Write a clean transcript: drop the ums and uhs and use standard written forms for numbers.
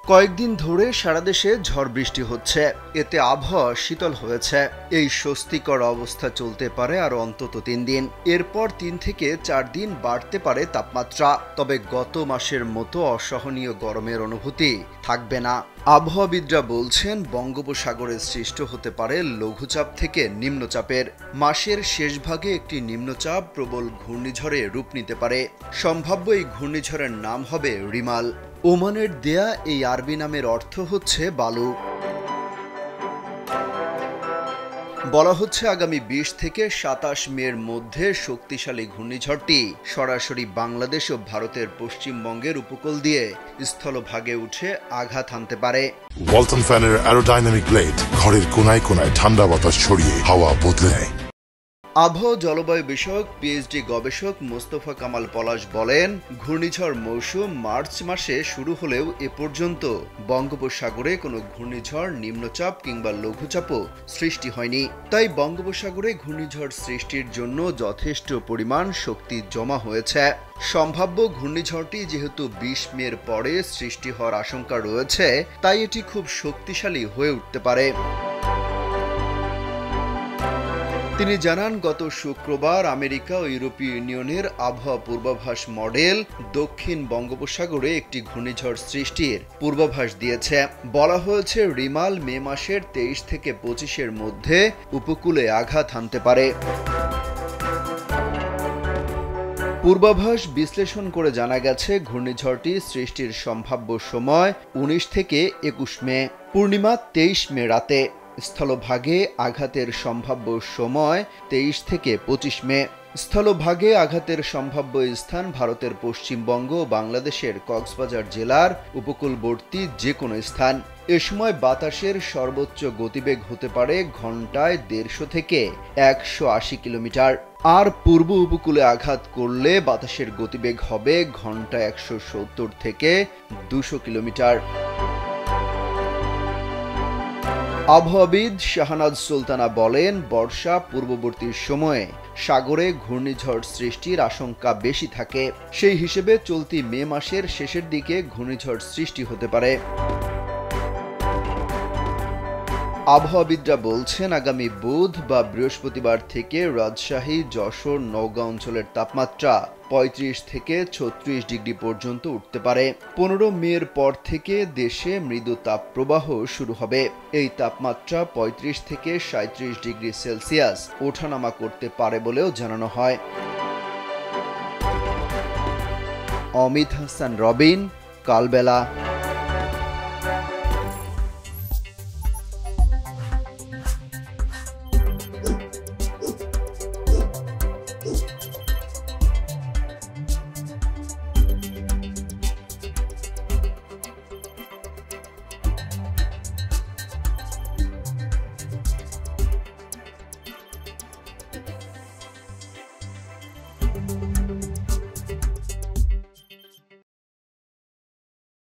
কয়েকদিন ধরে সারা দেশে ঝড় বৃষ্টি হচ্ছে, এতে আবহাওয়া শীতল হয়েছে। এই স্বস্তিকর অবস্থা চলতে পারে আরো অন্তত 3 দিন। এরপর 3 থেকে 4 দিন বাড়তে পারে তাপমাত্রা। তবে গত মাসের মতো অসহনীয় গরমের অনুভূতি থাকবে না। আবহাওয়াবিদরা বলছেন বঙ্গোপসাগরে সৃষ্ট হতে পারে লঘুচাপ থেকে নিম্নচাপের। মাসের শেষ ভাগে একটি নিম্নচাপ প্রবল ঘূর্ণিঝড়ে রূপ নিতে পারে। সম্ভাব্য এই ঘূর্ণিঝড়ের নাম হবে রিমাল। ওমানের দেয়া এই আরবি নামের অর্থ হচ্ছে বালু। বলা হচ্ছে আগামী 20 থেকে 27 মের মধ্যে শক্তিশালী ঘূর্ণিঝড়টি সরাসরি বাংলাদেশ ও ভারতের পশ্চিমবঙ্গের উপকূল দিয়ে স্থলভাগে উঠে আঘাত হানতে পারে। ওয়ালটন ফ্যানের অ্যারোডাইনামিক ব্লেড ঘরের কোনায় কোনায় ঠান্ডা বাতাস ছড়িয়ে হাওয়া বদলে নেয়। আবহাওয়া জলবায়ু বিষয়ক পিএইচডি গবেষক মোস্তফা কামাল পলাশ বলেন, ঘূর্ণিঝড় মৌসুম মার্চ মাসে শুরু হলেও এ পর্যন্ত বঙ্গোপসাগরে কোনো ঘূর্ণিঝড়, নিম্নচাপ কিংবা লঘুচাপও সৃষ্টি হয়নি। তাই বঙ্গোপসাগরে ঘূর্ণিঝড় সৃষ্টির জন্য যথেষ্ট পরিমাণ শক্তি জমা হয়েছে। সম্ভাব্য ঘূর্ণিঝড়টি যেহেতু 20 মের পরে সৃষ্টি হওয়ার আশঙ্কা রয়েছে, তাই এটি খুব শক্তিশালী হয়ে উঠতে পারে। তিনি জানান, গত শুক্রবার আমেরিকা ও ইউরোপীয় ইউনিয়নের আবহাওয়া পূর্বাভাস মডেল দক্ষিণ বঙ্গোপসাগরে একটি ঘূর্ণিঝড় সৃষ্টির পূর্বাভাস দিয়েছে। বলা হয়েছে রিমাল মে মাসের 23 থেকে 25-এর মধ্যে উপকূলে আঘাত হানতে পারে। পূর্বাভাস বিশ্লেষণ করে জানা গেছে ঘূর্ণিঝড়টি সৃষ্টির সম্ভাব্য সময় 19 থেকে 21 মে, পূর্ণিমা 23 মে রাতে। স্থলভাগে আঘাতের সম্ভাব্য সময় 23 থেকে 25 মে। স্থলভাগে আঘাতের সম্ভাব্য স্থান ভারতের পশ্চিমবঙ্গ ও বাংলাদেশের কক্সবাজার জেলার উপকূলবর্তী যে কোনো স্থান। এ সময় বাতাসের সর্বোচ্চ গতিবেগ হতে পারে ঘন্টায় 150 থেকে 180 কিলোমিটার। আর পূর্ব উপকূলে আঘাত করলে বাতাসের গতিবেগ হবে ঘন্টায় 170 থেকে 200 কিলোমিটার। আবহাওয়াবিদ শাহনাজ সুলতানা বলেন, বর্ষা পূর্ববর্তী সময়ে সাগরে ঘূর্ণিঝড় সৃষ্টির আশঙ্কা বেশি থাকে। সেই হিসেবে চলতি মে মাসের শেষের দিকে ঘূর্ণিঝড় সৃষ্টি হতে পারে। আবহাওয়াবিদরা বলছেন আগামী বুধ বা বৃহস্পতিবার থেকে রাজশাহী, যশোর, নওগাঁ অঞ্চলের তাপমাত্রা 35 থেকে 36 ডিগ্রি পর্যন্ত উঠতে পারে। 15 মের পর থেকে দেশে মৃদু তাপপ্রবাহ শুরু হবে। এই তাপমাত্রা 35 থেকে 37 ডিগ্রি সেলসিয়াস ওঠানামা করতে পারে বলেও জানানো হয়। অমিত হাসান রবিন, কালবেলা।